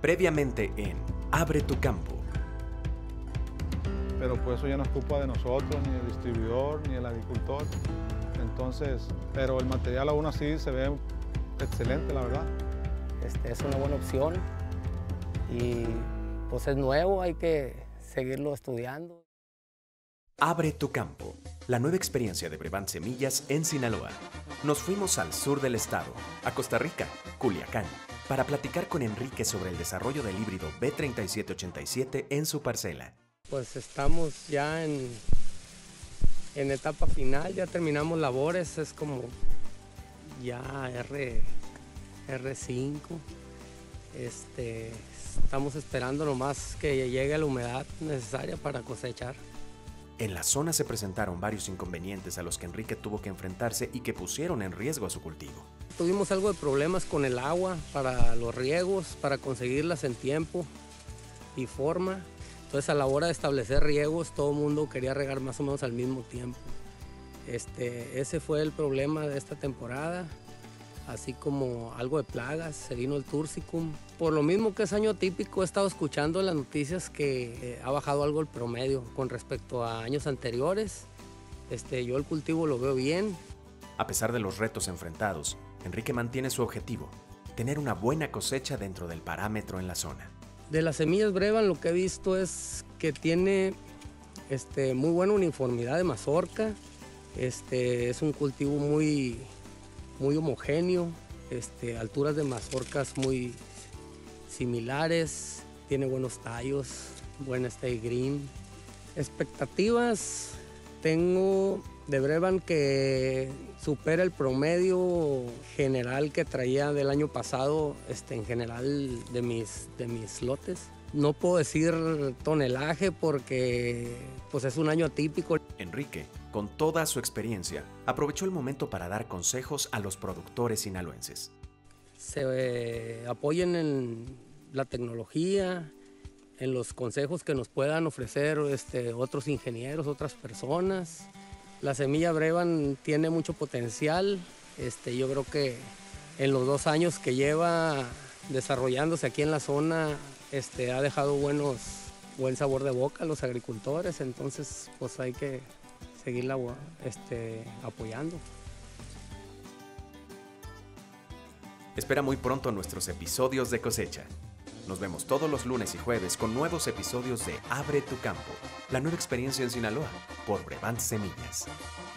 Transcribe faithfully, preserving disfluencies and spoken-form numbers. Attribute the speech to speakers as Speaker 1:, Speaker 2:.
Speaker 1: Previamente en Abre tu campo.
Speaker 2: Pero pues eso ya no es culpa de nosotros, ni el distribuidor, ni el agricultor. Entonces, pero el material aún así se ve excelente, la verdad.
Speaker 3: Este, es una buena opción y pues es nuevo, hay que seguirlo estudiando.
Speaker 1: Abre tu campo, la nueva experiencia de Brevant Semillas en Sinaloa. Nos fuimos al sur del estado, a Costa Rica, Culiacán, para platicar con Enrique sobre el desarrollo del híbrido B treinta y siete ochenta y siete en su parcela.
Speaker 3: Pues estamos ya en, en etapa final, ya terminamos labores, es como ya R, R cinco. Este, estamos esperando nomás que llegue la humedad necesaria para cosechar.
Speaker 1: En la zona se presentaron varios inconvenientes a los que Enrique tuvo que enfrentarse y que pusieron en riesgo a su cultivo.
Speaker 3: Tuvimos algo de problemas con el agua para los riegos, para conseguirlas en tiempo y forma. Entonces a la hora de establecer riegos todo el mundo quería regar más o menos al mismo tiempo. Este, ese fue el problema de esta temporada, así como algo de plagas, se vino el Tursicum. Por lo mismo que es año típico, he estado escuchando en las noticias que eh, ha bajado algo el promedio con respecto a años anteriores. Este, yo el cultivo lo veo bien.
Speaker 1: A pesar de los retos enfrentados, Enrique mantiene su objetivo, tener una buena cosecha dentro del parámetro en la zona.
Speaker 3: De las semillas Brevant lo que he visto es que tiene este, muy buena uniformidad de mazorca, este, es un cultivo muy, muy homogéneo, este, alturas de mazorcas muy similares, tiene buenos tallos, buen stay green. Expectativas tengo de Brevant que supera el promedio general que traía del año pasado, este, en general de mis, de mis lotes. No puedo decir tonelaje porque pues es un año atípico.
Speaker 1: Enrique, con toda su experiencia, aprovechó el momento para dar consejos a los productores sinaloenses.
Speaker 3: Se eh, apoyen en la tecnología, en los consejos que nos puedan ofrecer este, otros ingenieros, otras personas. La semilla Brevant tiene mucho potencial. Este, yo creo que en los dos años que lleva desarrollándose aquí en la zona, este, ha dejado buenos, buen sabor de boca a los agricultores. Entonces, pues hay que seguirla este, apoyando.
Speaker 1: Espera muy pronto nuestros episodios de cosecha. Nos vemos todos los lunes y jueves con nuevos episodios de Abre tu campo, la nueva experiencia en Sinaloa, por Brevant Semillas.